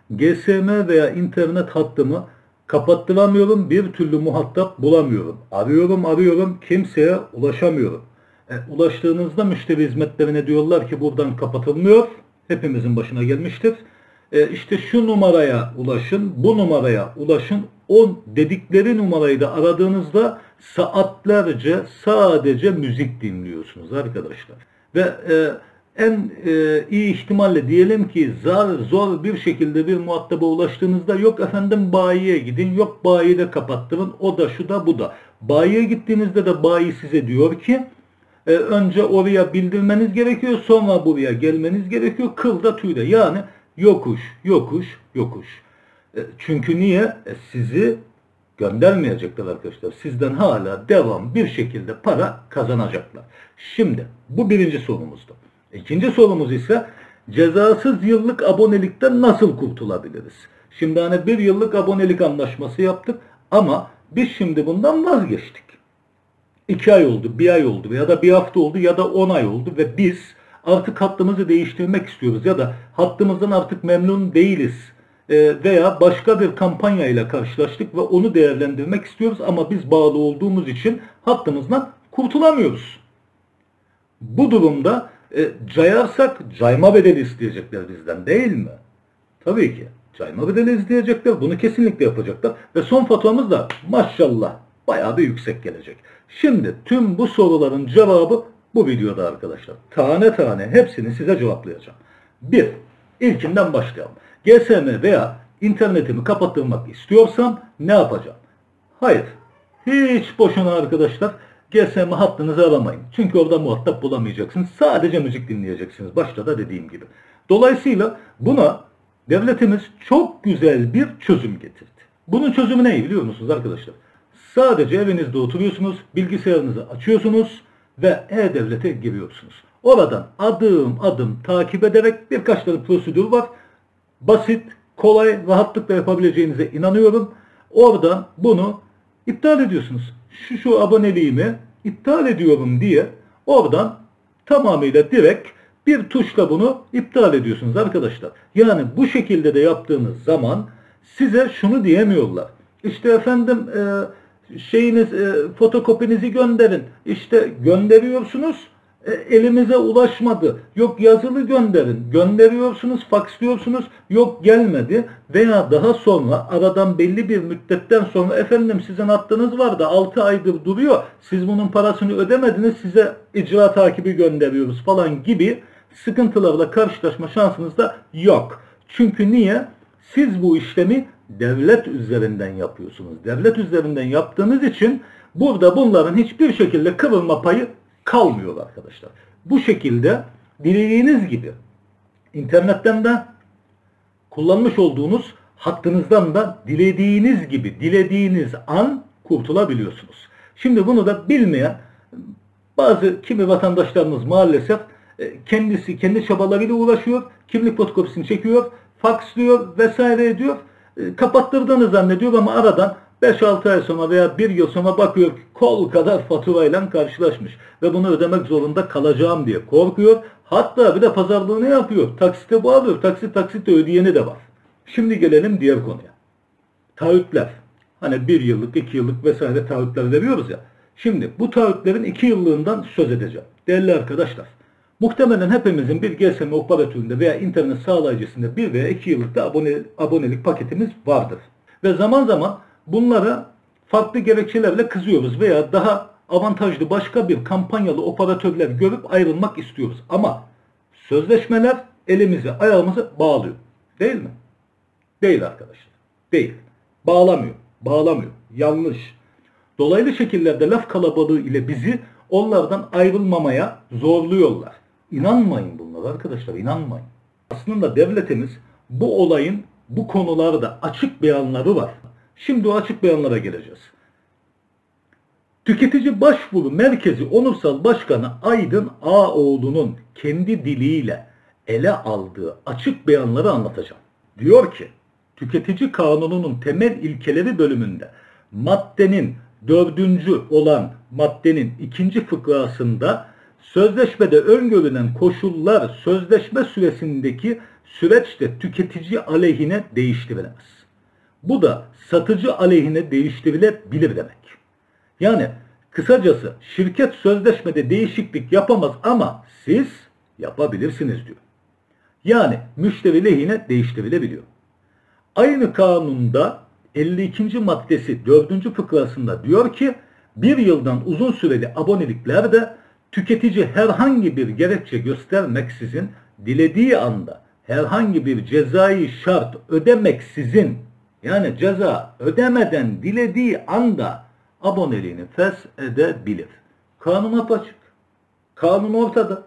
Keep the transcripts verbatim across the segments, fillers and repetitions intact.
G S M veya internet hattımı kapattıramıyorum, bir türlü muhatap bulamıyorum. Arıyorum arıyorum, kimseye ulaşamıyorum. E, ulaştığınızda müşteri hizmetlerine diyorlar ki buradan kapatılmıyor. Hepimizin başına gelmiştir. E, işte şu numaraya ulaşın, bu numaraya ulaşın. O dedikleri numarayı da aradığınızda saatlerce sadece müzik dinliyorsunuz arkadaşlar. Ve e, en e, iyi ihtimalle diyelim ki zar zor bir şekilde bir muhataba ulaştığınızda yok efendim bayiye gidin, yok bayiyi de kapattırın, o da şu da bu da. Bayiye gittiğinizde de bayi size diyor ki e, önce oraya bildirmeniz gerekiyor, sonra buraya gelmeniz gerekiyor, kılda tüyde, yani yokuş yokuş yokuş. E, çünkü niye? E, sizi göndermeyecekler arkadaşlar. Sizden hala devam bir şekilde para kazanacaklar. Şimdi bu birinci sorumuzdu. İkinci sorumuz ise cezasız yıllık abonelikten nasıl kurtulabiliriz? Şimdi hani bir yıllık abonelik anlaşması yaptık ama biz şimdi bundan vazgeçtik. İki ay oldu, bir ay oldu ya da bir hafta oldu ya da on ay oldu ve biz artık hattımızı değiştirmek istiyoruz ya da hattımızdan artık memnun değiliz veya başka bir kampanya ile karşılaştık ve onu değerlendirmek istiyoruz ama biz bağlı olduğumuz için hattımızdan kurtulamıyoruz. Bu durumda e, cayarsak cayma bedeli isteyecekler bizden, değil mi? Tabii ki cayma bedeli isteyecekler. Bunu kesinlikle yapacaklar. Ve son faturamız da maşallah bayağı bir yüksek gelecek. Şimdi tüm bu soruların cevabı bu videoda arkadaşlar. Tane tane hepsini size cevaplayacağım. Bir, ilkinden başlayalım. G S M veya internetimi kapattırmak istiyorsam ne yapacağım? Hayır. Hiç boşuna arkadaşlar. G S M hattınızı aramayın. Çünkü orada muhatap bulamayacaksınız. Sadece müzik dinleyeceksiniz. Başta da dediğim gibi. Dolayısıyla buna devletimiz çok güzel bir çözüm getirdi. Bunun çözümü ne biliyor musunuz arkadaşlar? Sadece evinizde oturuyorsunuz, bilgisayarınızı açıyorsunuz ve E-Devlet'e giriyorsunuz. Oradan adım adım takip ederek birkaç tane prosedür var. Basit, kolay, rahatlıkla yapabileceğinize inanıyorum. Oradan bunu iptal ediyorsunuz. Şu şu aboneliğimi iptal ediyorum diye oradan tamamıyla direkt bir tuşla bunu iptal ediyorsunuz arkadaşlar. Yani bu şekilde de yaptığınız zaman size şunu diyemiyorlar. İşte efendim e, şeyiniz e, fotokopinizi gönderin. İşte gönderiyorsunuz. Elimize ulaşmadı. Yok yazılı gönderin. Gönderiyorsunuz, faksliyorsunuz. Yok gelmedi. Veya daha sonra aradan belli bir müddetten sonra efendim sizin hattınız var da altı aydır duruyor. Siz bunun parasını ödemediniz. Size icra takibi gönderiyoruz falan gibi sıkıntılarla karşılaşma şansınız da yok. Çünkü niye? Siz bu işlemi devlet üzerinden yapıyorsunuz. Devlet üzerinden yaptığınız için burada bunların hiçbir şekilde kırılma payı kalmıyor arkadaşlar. Bu şekilde dilediğiniz gibi internetten de kullanmış olduğunuz hattınızdan da dilediğiniz gibi dilediğiniz an kurtulabiliyorsunuz. Şimdi bunu da bilmeyen bazı kimi vatandaşlarımız maalesef kendisi kendi çabalarıyla uğraşıyor. Kimlik fotokopisini çekiyor, fakslıyor vesaire ediyor. Kapattırdığını zannediyor ama aradan beş altı ay sonra veya bir yıl sonra bakıyor ki kol kadar faturayla karşılaşmış ve bunu ödemek zorunda kalacağım diye korkuyor. Hatta bir de pazarlığını yapıyor. Taksite bağlıyor. Taksit taksitle ödeyeni de var. Şimdi gelelim diğer konuya. Taahhütler. Hani bir yıllık, iki yıllık vesaire taahhütler veriyoruz ya. Şimdi bu taahhütlerin iki yıllığından söz edeceğim. Değerli arkadaşlar, muhtemelen hepimizin bir G S M operatöründe veya internet sağlayıcısında bir veya iki yıllık da abone, abonelik paketimiz vardır. Ve zaman zaman bunlara farklı gerekçelerle kızıyoruz veya daha avantajlı başka bir kampanyalı operatörler görüp ayrılmak istiyoruz. Ama sözleşmeler elimizi ayağımızı bağlıyor. Değil mi? Değil arkadaşlar. Değil. Bağlamıyor. Bağlamıyor. Yanlış. Dolaylı şekillerde laf kalabalığı ile bizi onlardan ayrılmamaya zorluyorlar. İnanmayın bunlara arkadaşlar. İnanmayın. Aslında devletimiz bu olayın bu konularda açık beyanları var. Şimdi o açık beyanlara geleceğiz. Tüketici Başvuru Merkezi Onursal Başkanı Aydın Ağoğlu'nun kendi diliyle ele aldığı açık beyanları anlatacağım. Diyor ki, Tüketici Kanunu'nun temel ilkeleri bölümünde maddenin dördüncü olan maddenin ikinci fıkrasında sözleşmede öngörülen koşullar sözleşme süresindeki süreçte tüketici aleyhine değiştirilemez. Bu da satıcı aleyhine değiştirilebilir demek. Yani kısacası şirket sözleşmede değişiklik yapamaz ama siz yapabilirsiniz diyor. Yani müşteri lehine değiştirilebiliyor. Aynı kanunda elli ikinci maddesi dördüncü fıkrasında diyor ki bir yıldan uzun süreli aboneliklerde tüketici herhangi bir gerekçe göstermeksizin dilediği anda herhangi bir cezai şart ödemeksizin, yani ceza ödemeden dilediği anda aboneliğini feshedebilir. Kanun apaçık. Kanun ortada.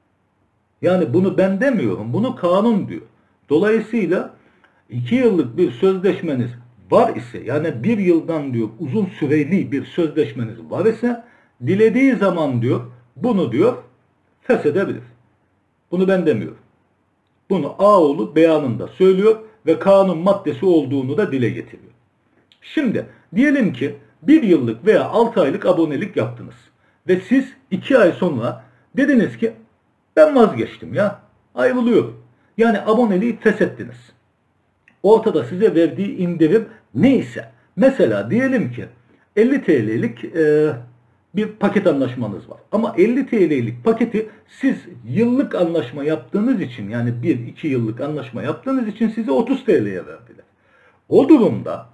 Yani bunu ben demiyorum. Bunu kanun diyor. Dolayısıyla iki yıllık bir sözleşmeniz var ise, yani bir yıldan diyor uzun süreli bir sözleşmeniz var ise dilediği zaman diyor bunu diyor feshedebilir. Bunu ben demiyorum. Bunu Ağoğlu beyanında söylüyor ve kanun maddesi olduğunu da dile getiriyor. Şimdi diyelim ki bir yıllık veya altı aylık abonelik yaptınız ve siz iki ay sonra dediniz ki ben vazgeçtim ya, ayrılıyorum. Yani aboneliği feshettiniz. Ortada size verdiği indirim neyse, mesela diyelim ki elli T L'lik e, bir paket anlaşmanız var. Ama elli T L'lik paketi siz yıllık anlaşma yaptığınız için, yani bir iki yıllık anlaşma yaptığınız için size otuz T L'ye verdiler. O durumda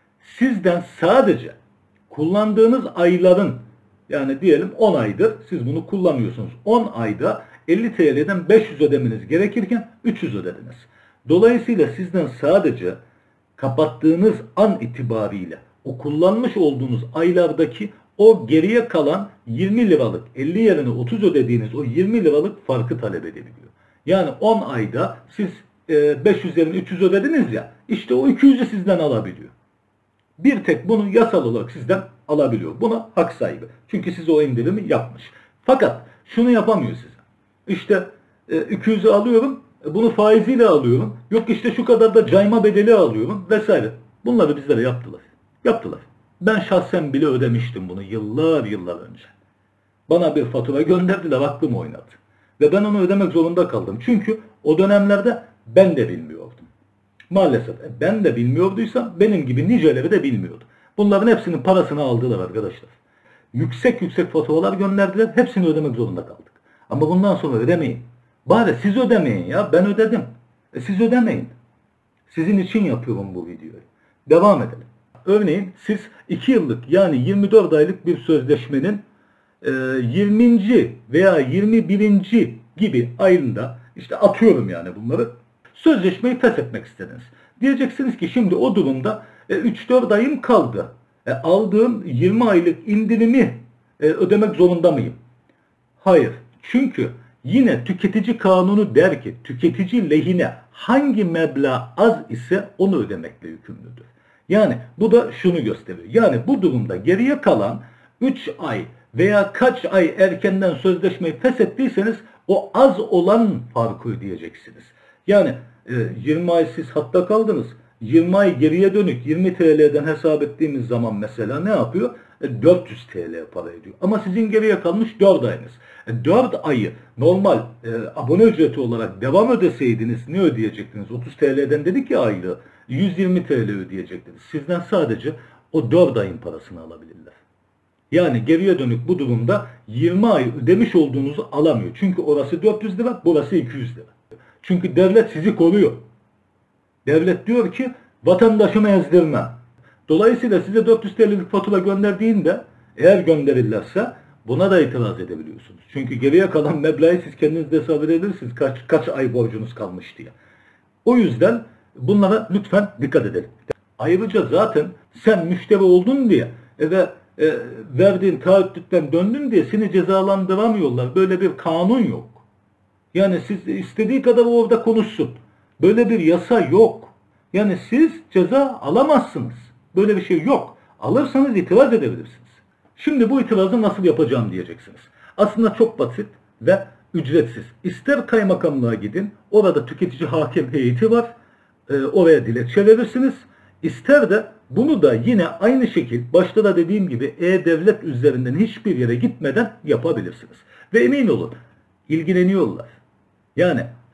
sizden sadece kullandığınız ayların, yani diyelim on aydır siz bunu kullanıyorsunuz. on ayda elli T L'den beş yüz ödemeniz gerekirken üç yüz ödediniz. Dolayısıyla sizden sadece kapattığınız an itibariyle o kullanmış olduğunuz aylardaki o geriye kalan yirmi liralık, elli yerine otuz ödediğiniz o yirmi liralık farkı talep edebiliyor. Yani on ayda siz beş yüz yerine üç yüz ödediniz ya, işte o iki yüzü sizden alabiliyor. Bir tek bunu yasal olarak sizden alabiliyor. Buna hak sahibi. Çünkü size o indirimi yapmış. Fakat şunu yapamıyor size. İşte iki yüzü alıyorum, bunu faiziyle alıyorum. Yok işte şu kadar da cayma bedeli alıyorum vesaire. Bunları bizlere yaptılar. Yaptılar. Ben şahsen bile ödemiştim bunu yıllar yıllar önce. Bana bir fatura gönderdiler, aklım oynadı. Ve ben onu ödemek zorunda kaldım. Çünkü o dönemlerde ben de bilmiyordum. Maalesef ben de bilmiyorduysam benim gibi niceleri de bilmiyordu. Bunların hepsinin parasını aldılar arkadaşlar. Yüksek yüksek faturalar gönderdiler. Hepsini ödemek zorunda kaldık. Ama bundan sonra ödemeyin. Bari siz ödemeyin ya. Ben ödedim. E siz ödemeyin. Sizin için yapıyorum bu videoyu. Devam edelim. Örneğin siz iki yıllık yani yirmi dört aylık bir sözleşmenin yirminci veya yirmi birinci gibi ayında, işte atıyorum yani bunları, sözleşmeyi feshetmek istediniz. Diyeceksiniz ki şimdi o durumda üç dört ayım kaldı. E, aldığım yirmi aylık indirimi e, ödemek zorunda mıyım? Hayır. Çünkü yine tüketici kanunu der ki tüketici lehine hangi meblağ az ise onu ödemekle yükümlüdür. Yani bu da şunu gösteriyor. Yani bu durumda geriye kalan üç ay veya kaç ay erkenden sözleşmeyi feshettiyseniz o az olan farkı ödeyeceksiniz. Yani e, yirmi ay siz hatta kaldınız. yirmi ay geriye dönük yirmi T L'den hesap ettiğimiz zaman mesela ne yapıyor? E, dört yüz T L para ediyor. Ama sizin geriye kalmış dört ayınız. E, dört ayı normal e, abone ücreti olarak devam ödeseydiniz ne ödeyecektiniz? otuz T L'den dedik ya aylığı. yüz yirmi T L ödeyecektiniz. Sizden sadece o dört ayın parasını alabilirler. Yani geriye dönük bu durumda yirmi ay ödemiş olduğunuzu alamıyor. Çünkü orası dört yüz lira, burası iki yüz lira. Çünkü devlet sizi koruyor. Devlet diyor ki vatandaşımı ezdirmem. Dolayısıyla size dört yüz T L'lik fatura gönderdiğinde, eğer gönderirlerse buna da itiraz edebiliyorsunuz. Çünkü geriye kalan meblağı siz kendiniz de hesap edebilirsiniz. Kaç, kaç ay borcunuz kalmış diye. O yüzden bunlara lütfen dikkat edelim. Ayrıca zaten sen müşteri oldun diye ve e, verdiğin taahhütten döndün diye seni cezalandıramıyorlar. Böyle bir kanun yok. Yani siz istediği kadar orada konuşsun. Böyle bir yasa yok. Yani siz ceza alamazsınız. Böyle bir şey yok. Alırsanız itiraz edebilirsiniz. Şimdi bu itirazı nasıl yapacağım diyeceksiniz. Aslında çok basit ve ücretsiz. İster kaymakamlığa gidin. Orada tüketici hakim heyeti var. E, oraya dilekçe verirsiniz. İster de bunu da yine aynı şekil başta da dediğim gibi e-devlet üzerinden hiçbir yere gitmeden yapabilirsiniz. Ve emin olun ilgileniyorlar. Yani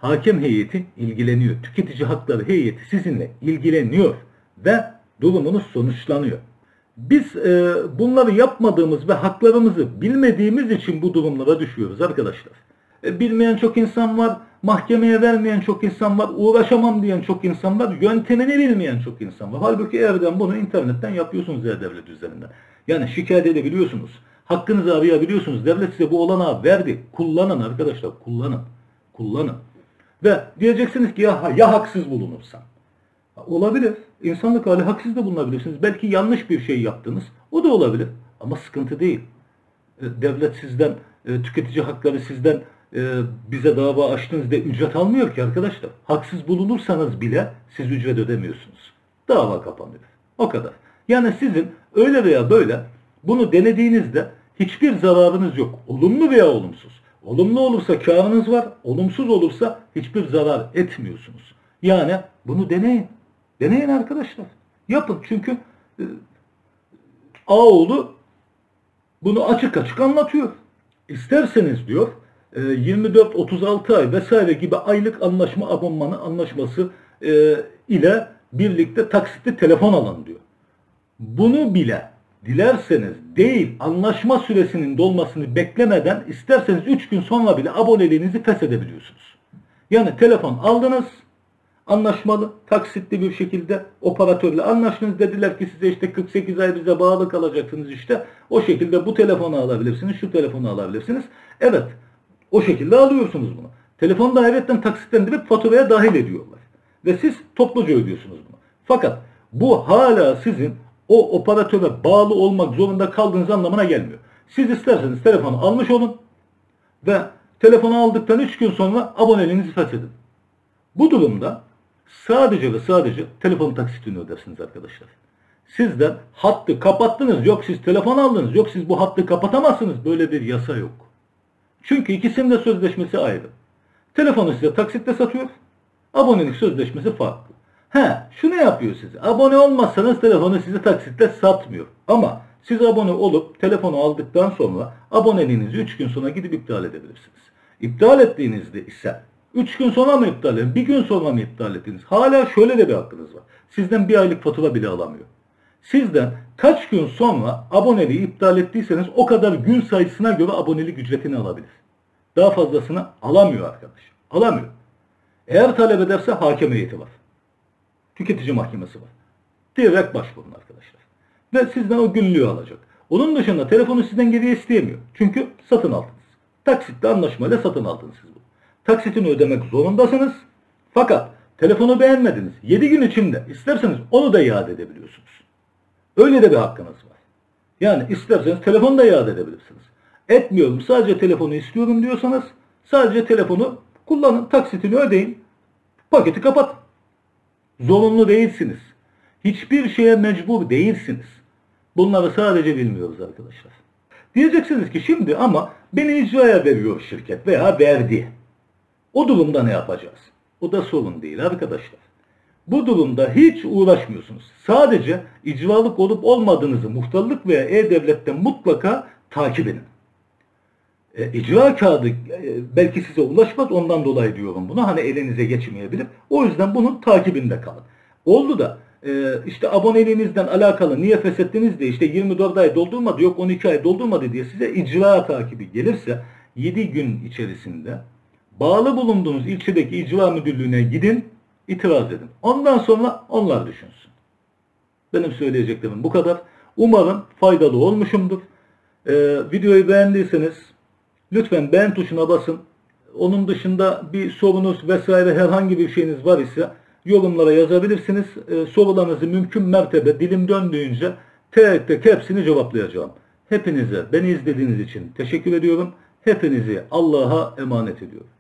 hakem heyeti ilgileniyor. Tüketici hakları heyeti sizinle ilgileniyor ve durumunuz sonuçlanıyor. Biz e, bunları yapmadığımız ve haklarımızı bilmediğimiz için bu durumlara düşüyoruz arkadaşlar. E, bilmeyen çok insan var, mahkemeye vermeyen çok insan var, uğraşamam diyen çok insan var, yöntemini bilmeyen çok insan var. Halbuki evden bunu internetten yapıyorsunuz e-devlet üzerinden. Yani şikayet edebiliyorsunuz, hakkınızı arayabiliyorsunuz. Devlet size bu olanağı verdi. Kullanın arkadaşlar, kullanın. Kullanın. Ve diyeceksiniz ki ya, ya haksız bulunursam. Olabilir. İnsanlık hali, haksız da bulunabilirsiniz. Belki yanlış bir şey yaptınız. O da olabilir. Ama sıkıntı değil. Devlet sizden, tüketici hakları sizden bize dava açtınız diye ücret almıyor ki arkadaşlar. Haksız bulunursanız bile siz ücret ödemiyorsunuz. Dava kapanıyor. O kadar. Yani sizin öyle veya böyle bunu denediğinizde hiçbir zararınız yok. Olumlu veya olumsuz. Olumlu olursa kârınız var. Olumsuz olursa hiçbir zarar etmiyorsunuz. Yani bunu deneyin. Deneyin arkadaşlar. Yapın. Çünkü e, Ağoğlu bunu açık açık anlatıyor. İsterseniz diyor e, yirmi dört otuz altı ay vesaire gibi aylık anlaşma abonmanı anlaşması e, ile birlikte taksitli telefon alın diyor. Bunu bile dilerseniz değil, anlaşma süresinin dolmasını beklemeden isterseniz üç gün sonra bile aboneliğinizi feshedebiliyorsunuz. Yani telefon aldınız, anlaşmalı, taksitli bir şekilde operatörle anlaştınız. Dediler ki size işte kırk sekiz ay bize bağlı kalacaksınız işte. O şekilde bu telefonu alabilirsiniz, şu telefonu alabilirsiniz. Evet, o şekilde alıyorsunuz bunu. Telefonu da hayretten taksitlendirip faturaya dahil ediyorlar. Ve siz topluca ödüyorsunuz bunu. Fakat bu hala sizin o operatöre bağlı olmak zorunda kaldığınız anlamına gelmiyor. Siz isterseniz telefonu almış olun ve telefonu aldıktan üç gün sonra aboneliğinizi feshedin. Bu durumda sadece ve sadece telefon taksitini ödersiniz arkadaşlar. Sizden hattı kapattınız, yok siz telefon aldınız, yok siz bu hattı kapatamazsınız. Böyle bir yasa yok. Çünkü ikisinin de sözleşmesi ayrı. Telefonu size taksitle satıyor, abonelik sözleşmesi farklı. He, şunu yapıyor size. Abone olmazsanız telefonu size taksitle satmıyor. Ama siz abone olup telefonu aldıktan sonra aboneliğinizi üç gün sonra gidip iptal edebilirsiniz. İptal ettiğinizde ise üç gün sonra mı iptal edin, bir gün sonra mı iptal ettiniz? Hala şöyle de bir hakkınız var. Sizden bir aylık fatura bile alamıyor. Sizden kaç gün sonra aboneliği iptal ettiyseniz o kadar gün sayısına göre abonelik ücretini alabilir. Daha fazlasını alamıyor arkadaş. Alamıyor. Eğer talep ederse hakem heyeti var. Tüketici mahkemesi var. Direkt başvurun arkadaşlar. Ve sizden o günlüğü alacak. Onun dışında telefonu sizden geriye isteyemiyor. Çünkü satın aldınız. Taksitle anlaşmayla satın aldınız siz bunu. Taksitini ödemek zorundasınız. Fakat telefonu beğenmediniz. yedi gün içinde isterseniz onu da iade edebiliyorsunuz. Öyle de bir hakkınız var. Yani isterseniz telefonu da iade edebilirsiniz. Etmiyorum, sadece telefonu istiyorum diyorsanız sadece telefonu kullanın, taksitini ödeyin, paketi kapatın. Zorunlu değilsiniz. Hiçbir şeye mecbur değilsiniz. Bunları sadece bilmiyoruz arkadaşlar. Diyeceksiniz ki şimdi ama beni icraya veriyor şirket veya verdi. O durumda ne yapacağız? O da sorun değil arkadaşlar. Bu durumda hiç uğraşmıyorsunuz. Sadece icralık olup olmadığınızı muhtarlık veya e-devletten mutlaka takip edin. E, icra kağıdı e, belki size ulaşmaz, ondan dolayı diyorum bunu. Hani elinize geçmeyebilir. O yüzden bunun takibinde kalın. Oldu da e, işte aboneliğinizden alakalı niye feshettiniz diye işte yirmi dört ay doldurmadı, yok on iki ay doldurmadı diye size icra takibi gelirse yedi gün içerisinde bağlı bulunduğunuz ilçedeki icra müdürlüğüne gidin, itiraz edin. Ondan sonra onlar düşünsün. Benim söyleyeceklerim bu kadar. Umarım faydalı olmuşumdur. Ee, videoyu beğendiyseniz lütfen beğen tuşuna basın. Onun dışında bir sorunuz vesaire herhangi bir şeyiniz var ise yorumlara yazabilirsiniz. Ee, sorularınızı mümkün mertebe dilim döndüğünce tek tek hepsini cevaplayacağım. Hepinize beni izlediğiniz için teşekkür ediyorum. Hepinizi Allah'a emanet ediyorum.